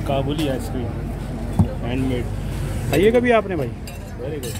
काबुली ice cream handmade. खाइए कभी आपने भाई? Very good.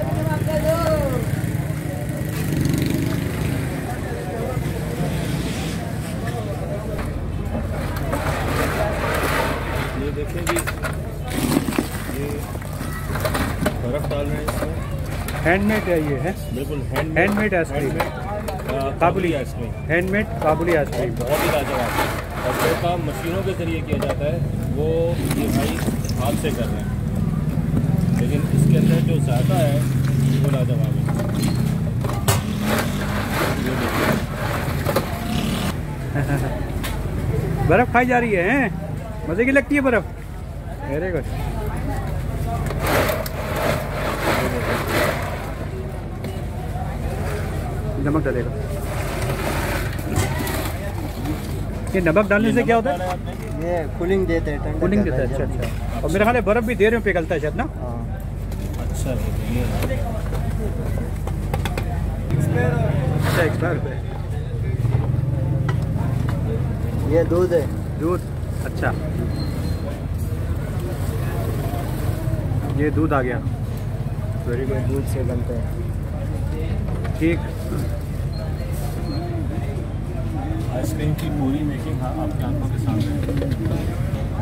ये देखें जी, ये बर्फ़ डाल रहे हैं इसमें। हैंडमेड है ये है? बिल्कुल हैंडमेड आइसक्रीम, काबुली आइसक्रीम, हैंडमेड काबुली आइसक्रीम। बहुत ही लाजवाब है। और जो काम मशीनों के ज़रिए किया जाता है वो ये भाई हाथ से कर रहे हैं, लेकिन इसके अंदर जो जायका है वो लाजवाब है। बर्फ़ खाई जा रही है, मज़े की लगती है बर्फ़। Very good. नमक डालेगा। ये नमक डालने से क्या होता है? ये कूलिंग देते हैं, कूलिंग देता है। अच्छा अच्छा। और मेरे ख्याल है बर्फ़ भी देर में पिघलता है शायद ना? अच्छा अच्छा एक्सपायर। ये दूध है। दूध, अच्छा ये दूध आ गया। Very good. दूध से बनता है। ठीक। आइसक्रीम की पूरी मेकिंग आपकी आंखों के सामने।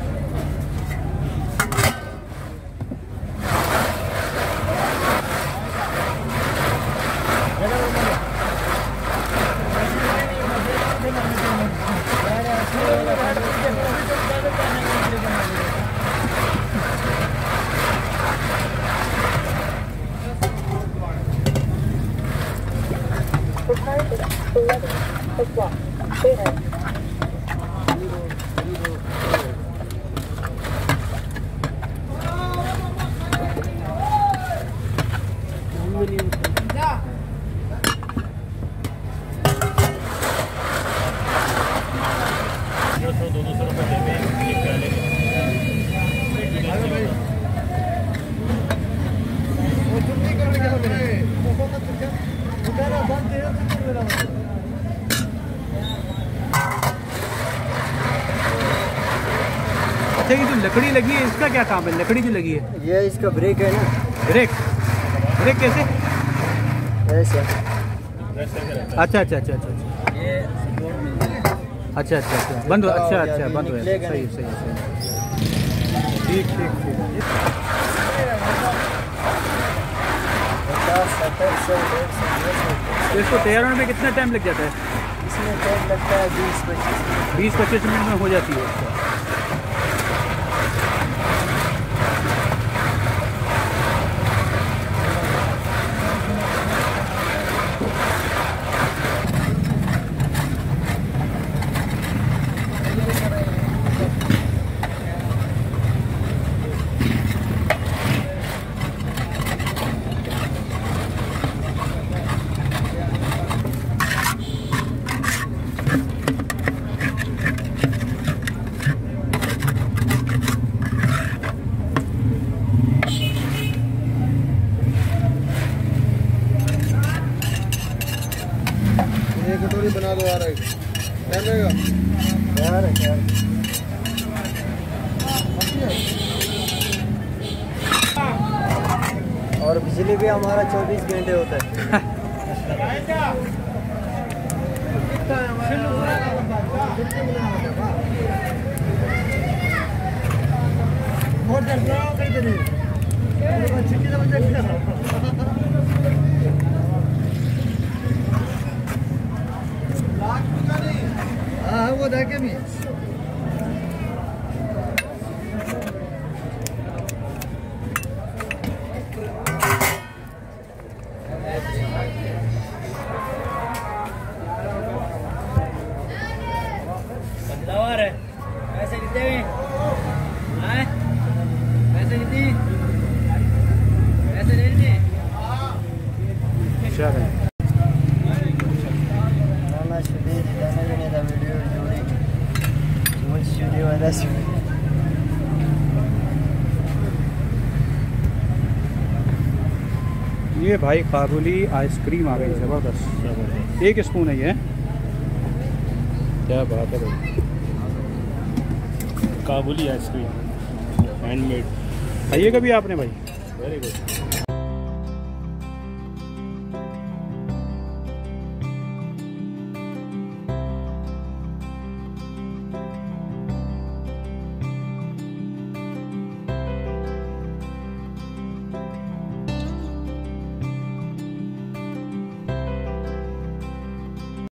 अच्छा ये जो लकड़ी लगी है इसका क्या काम है? लकड़ी जो लगी है ये इसका ब्रेक है ना। ब्रेक? ब्रेक कैसे? ऐसे। अच्छा अच्छा अच्छा अच्छा अच्छा अच्छा अच्छा बंद हो। अच्छा अच्छा बंद हो। सही सही सही। ठीक ठीक ठीक। 50, 70, 100, 150। इसको तैयार होने में कितना टाइम लग जाता है? इसमें टाइम लगता है 20-25 मिनट में हो जाती है। कटोरी बना दो। आ रहा है यार और बिजली भी हमारा 24 घंटे होता है। वो देखे भी बदलावर है। पैसे कितने हैं? पैसे कितने? पैसे ले लीजिए। ये भाई काबुली आइसक्रीम आ गई ज़बरदस्त। 1 स्पून है ये। क्या बात है भाई, काबुली आइसक्रीम। हैंडमेड। खाइए कभी आपने भाई? Very good.